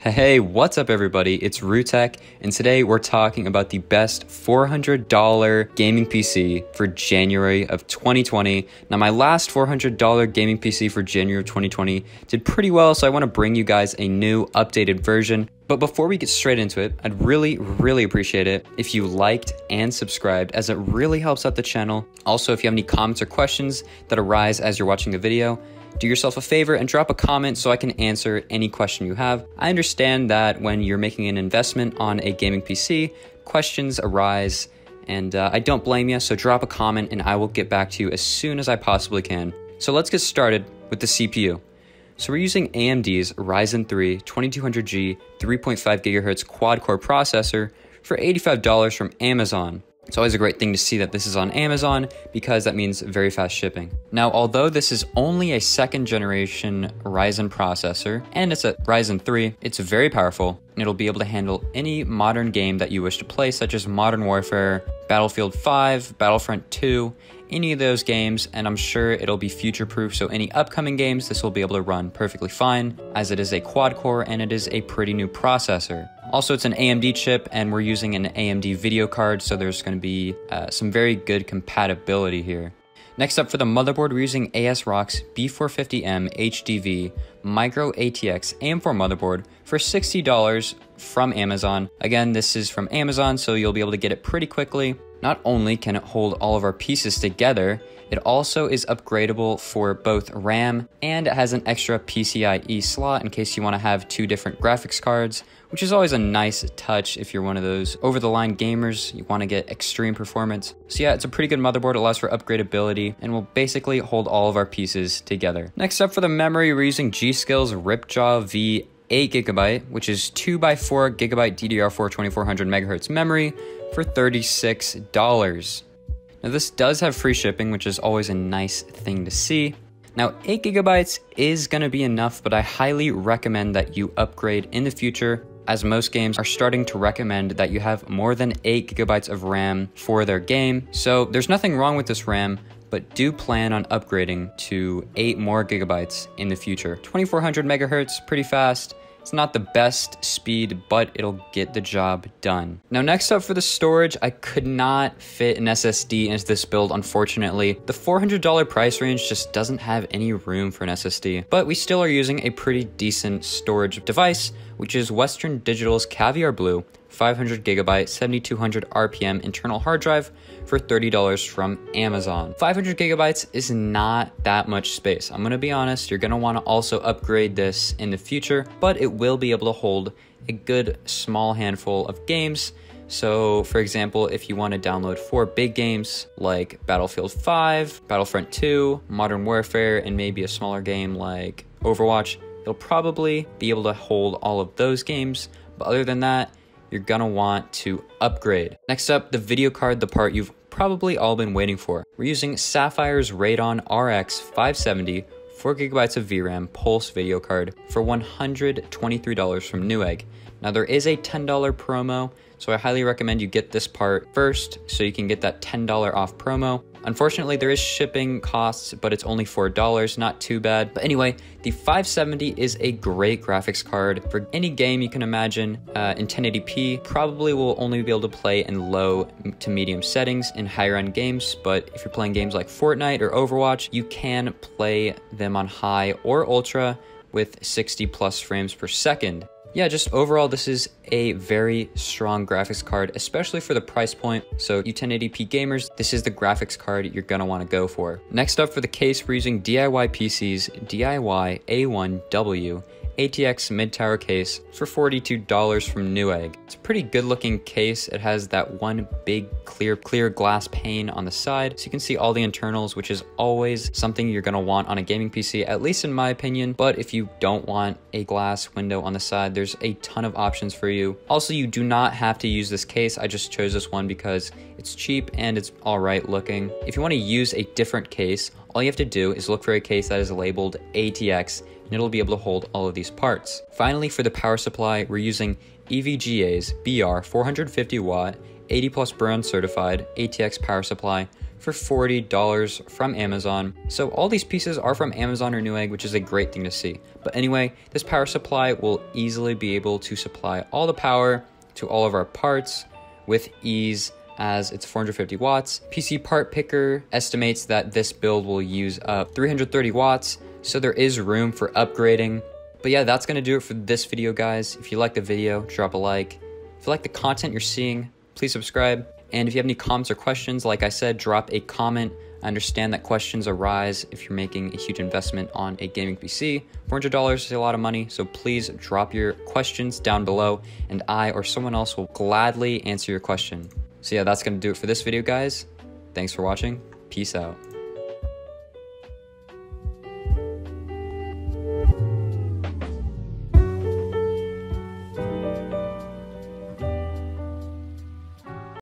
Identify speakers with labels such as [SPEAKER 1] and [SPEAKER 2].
[SPEAKER 1] Hey, what's up everybody? It's Rutek, and today we're talking about the best $400 gaming PC for January of 2020. Now, my last $400 gaming PC for January of 2020 did pretty well, so I want to bring you guys a new updated version. But before we get straight into it, I'd really appreciate it if you liked and subscribed, as it really helps out the channel. Also, if you have any comments or questions that arise as you're watching the video, do yourself a favor and drop a comment so I can answer any question you have. I understand that when you're making an investment on a gaming PC, questions arise, and I don't blame you, so drop a comment and I will get back to you as soon as I possibly can. So let's get started with the CPU. So we're using AMD's Ryzen 3 2200G 3.5 GHz quad-core processor for $85 from Amazon. It's always a great thing to see that this is on Amazon because that means very fast shipping. Now, although this is only a second generation Ryzen processor and it's a Ryzen 3, it's very powerful and it'll be able to handle any modern game that you wish to play, such as Modern Warfare, Battlefield 5, Battlefront 2, any of those games, and I'm sure it'll be future-proof, so any upcoming games, this will be able to run perfectly fine, as it is a quad-core and it is a pretty new processor. Also, it's an AMD chip, and we're using an AMD video card, so there's going to be some very good compatibility here. Next up, for the motherboard, we're using ASRock's B450M HDV Micro ATX AM4 motherboard for $60 from Amazon. Again, this is from Amazon, so you'll be able to get it pretty quickly. Not only can it hold all of our pieces together, it also is upgradable for both RAM, and it has an extra PCIe slot in case you want to have two different graphics cards, which is always a nice touch if you're one of those over-the-line gamers, you want to get extreme performance. So yeah, it's a pretty good motherboard, it allows for upgradability, and will basically hold all of our pieces together. Next up, for the memory, we're using G.Skill's Ripjaw V 8GB, which is 2x4 GB DDR4 2400 MHz memory for $36. Now, this does have free shipping, which is always a nice thing to see. Now, 8GB is going to be enough, but I highly recommend that you upgrade in the future, as most games are starting to recommend that you have more than 8GB of RAM for their game. So there's nothing wrong with this RAM, but do plan on upgrading to 8 more gigabytes in the future. 2400 megahertz, pretty fast. It's not the best speed, but it'll get the job done. Now, next up for the storage, I could not fit an SSD into this build, unfortunately. The $400 price range just doesn't have any room for an SSD, but we still are using a pretty decent storage device, which is Western Digital's Caviar Blue 500GB 7200 RPM internal hard drive for $30 from Amazon. 500GB is not that much space. I'm gonna be honest, you're gonna wanna also upgrade this in the future, but it will be able to hold a good small handful of games. So for example, if you wanna download 4 big games like Battlefield 5, Battlefront 2, Modern Warfare, and maybe a smaller game like Overwatch, it'll probably be able to hold all of those games. But other than that, you're gonna want to upgrade. Next up, the video card, the part you've probably all been waiting for. We're using Sapphire's Radeon RX 570 4GB of VRAM Pulse video card for $123 from Newegg. Now, there is a $10 promo, so I highly recommend you get this part first so you can get that $10 off promo. Unfortunately, there is shipping costs, but it's only $4, not too bad. But anyway, the 570 is a great graphics card for any game you can imagine. In 1080p, probably will only be able to play in low to medium settings in higher end games, but if you're playing games like Fortnite or Overwatch, you can play them on high or ultra with 60 plus frames per second. Yeah, just overall, this is a very strong graphics card, especially for the price point. So you 1080p gamers, this is the graphics card you're gonna wanna go for. Next up for the case, we're using DIY PC's DIY A1W ATX mid-tower case for $42 from Newegg. It's a pretty good looking case. It has that one big clear glass pane on the side, so you can see all the internals, which is always something you're gonna want on a gaming PC, at least in my opinion. But if you don't want a glass window on the side, there's a ton of options for you. Also, you do not have to use this case. I just chose this one because it's cheap and it's all right looking. If you want to use a different case, all you have to do is look for a case that is labeled ATX, and it'll be able to hold all of these parts. Finally, for the power supply, we're using EVGA's BR 450 watt 80 plus burn certified ATX power supply for $40 from Amazon. So all these pieces are from Amazon or Newegg, which is a great thing to see. But anyway, this power supply will easily be able to supply all the power to all of our parts with ease, as it's 450 watts. PC Part Picker estimates that this build will use up 330 watts, so there is room for upgrading. But yeah, that's gonna do it for this video, guys. If you like the video, drop a like. If you like the content you're seeing, please subscribe. And if you have any comments or questions, like I said, drop a comment. I understand that questions arise if you're making a huge investment on a gaming PC. $400 is a lot of money, so please drop your questions down below, and I or someone else will gladly answer your question. So yeah, that's gonna do it for this video, guys. Thanks for watching. Peace out.